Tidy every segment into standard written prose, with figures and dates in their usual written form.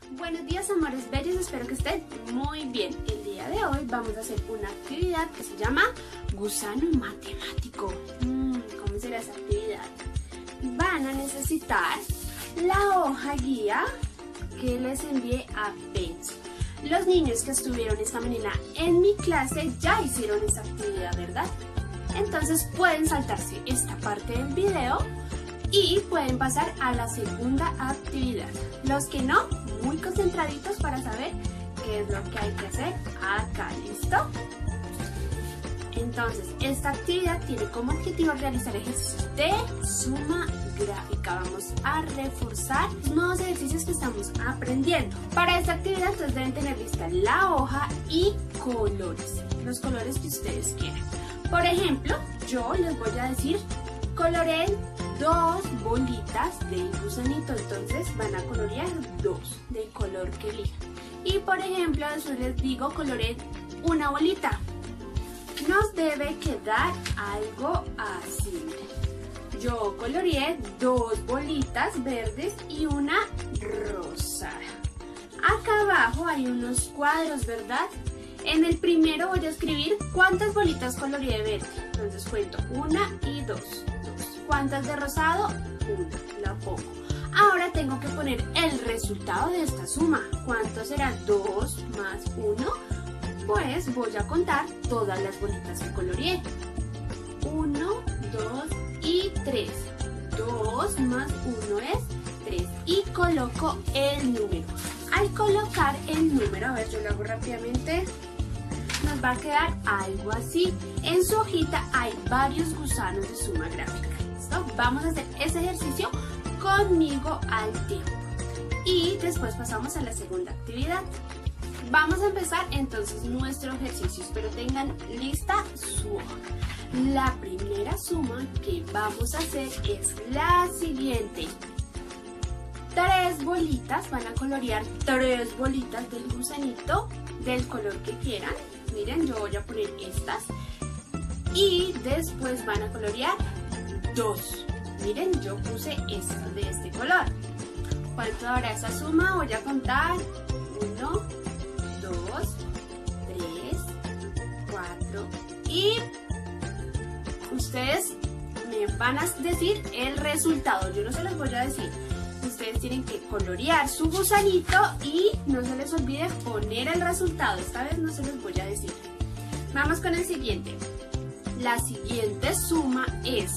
Buenos días, amores bellos, espero que estén muy bien. El día de hoy vamos a hacer una actividad que se llama gusano matemático. ¿Cómo será esa actividad? Van a necesitar la hoja guía que les envié apenas. Los niños que estuvieron esta mañana en mi clase ya hicieron esa actividad, ¿verdad? Entonces pueden saltarse esta parte del video y pueden pasar a la segunda actividad. Los que no, muy concentraditos para saber qué es lo que hay que hacer acá, ¿listo? Entonces, esta actividad tiene como objetivo realizar ejercicios de suma gráfica. Vamos a reforzar los nuevos ejercicios que estamos aprendiendo. Para esta actividad, ustedes deben tener lista la hoja y colores, los colores que ustedes quieran. Por ejemplo, yo les voy a decir, coloreen 2 bolitas de gusanito, entonces van a colorear 2 del color que elijan. Y por ejemplo, después les digo, coloreen una bolita. Nos debe quedar algo así. Yo coloreé 2 bolitas verdes y una rosada. Acá abajo hay unos cuadros, ¿verdad? En el primero voy a escribir cuántas bolitas coloreé verde. Entonces cuento 1 y 2. ¿Cuántas de rosado? 1. La pongo. Ahora tengo que poner el resultado de esta suma. ¿Cuánto será 2 más 1? Pues voy a contar todas las bolitas que coloreé. 1, 2 y 3. 2 más 1 es 3. Y coloco el número. Al colocar el número, a ver, yo lo hago rápidamente, nos va a quedar algo así. En su hojita hay varios gusanos de suma gráfica. ¿Listo? Vamos a hacer ese ejercicio conmigo al tiempo. Y después pasamos a la segunda actividad. Vamos a empezar entonces nuestro ejercicio, pero tengan lista su hoja. La primera suma que vamos a hacer es la siguiente. 3 bolitas, van a colorear 3 bolitas del gusanito del color que quieran. Miren, yo voy a poner estas. Y después van a colorear 2. Miren, yo puse estas de este color. ¿Cuánto habrá esa suma? Voy a contar. 1, 2, 3, 4 y ustedes me van a decir el resultado. Yo no se los voy a decir. Ustedes tienen que colorear su gusanito y no se les olvide poner el resultado. Esta vez no se los voy a decir. Vamos con el siguiente. La siguiente suma es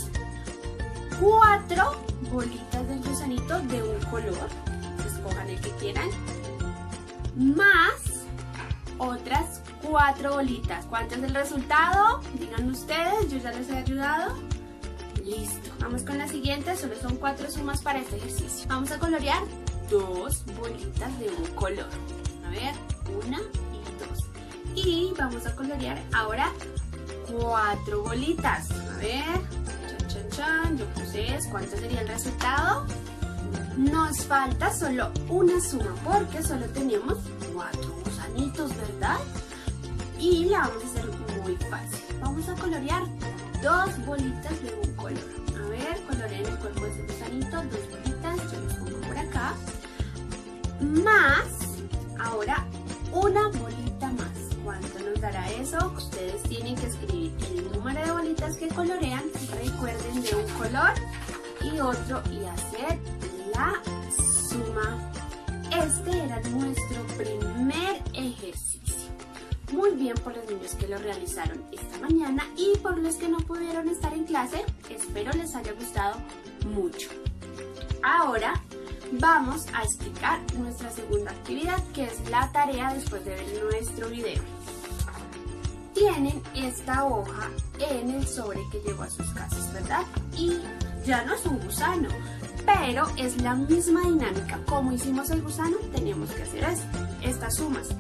4 bolitas del gusanito de un color. Escojan el que quieran. Más otras 4 bolitas. ¿Cuánto es el resultado? Digan ustedes, yo ya les he ayudado. Listo, vamos con la siguiente, solo son 4 sumas para este ejercicio. Vamos a colorear 2 bolitas de un color. A ver, 1 y 2. Y vamos a colorear ahora 4 bolitas. A ver, chan, chan, chan, yo puse eso. ¿Cuánto sería el resultado? Nos falta solo una suma porque solo tenemos 4 gusanitos, ¿verdad? Y la vamos a hacer muy fácil. Vamos a colorear 2 bolitas de un color. A ver, coloreen el cuerpo de ese gusanito, 2 bolitas, yo los pongo por acá. Más, ahora una bolita más. ¿Cuánto nos dará eso? Ustedes tienen que escribir el número de bolitas que colorean, recuerden, de un color y otro, y hacer la suma. Este era nuestro primer ejercicio. Muy bien por los niños que lo realizaron esta mañana y por los que no pudieron estar en clase, espero les haya gustado mucho. Ahora vamos a explicar nuestra segunda actividad, que es la tarea después de ver nuestro video. Tienen esta hoja en el sobre que llegó a sus casas, ¿verdad? Y ya no es un gusano, pero es la misma dinámica. Como hicimos el gusano, tenemos que hacer estas sumas.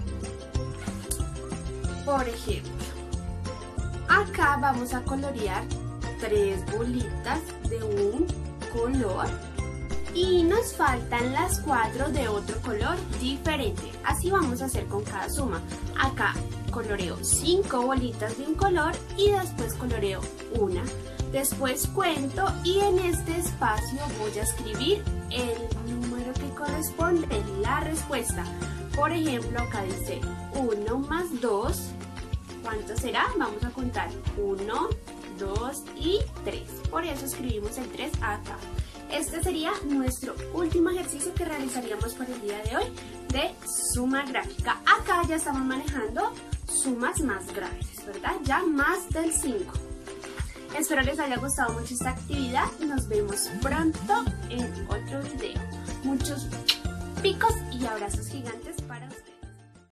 Por ejemplo, acá vamos a colorear 3 bolitas de un color y nos faltan las 4 de otro color diferente. Así vamos a hacer con cada suma. Acá coloreo 5 bolitas de un color y después coloreo una. Después cuento y en este espacio voy a escribir el número que corresponde la respuesta. Por ejemplo, acá dice 1 más 2, ¿cuánto será? Vamos a contar 1, 2 y 3. Por eso escribimos el 3 acá. Este sería nuestro último ejercicio que realizaríamos por el día de hoy de suma gráfica. Acá ya estamos manejando sumas más grandes, ¿verdad? Ya más del 5. Espero les haya gustado mucho esta actividad. Nos vemos pronto en otro video. Muchos picos y abrazos gigantes.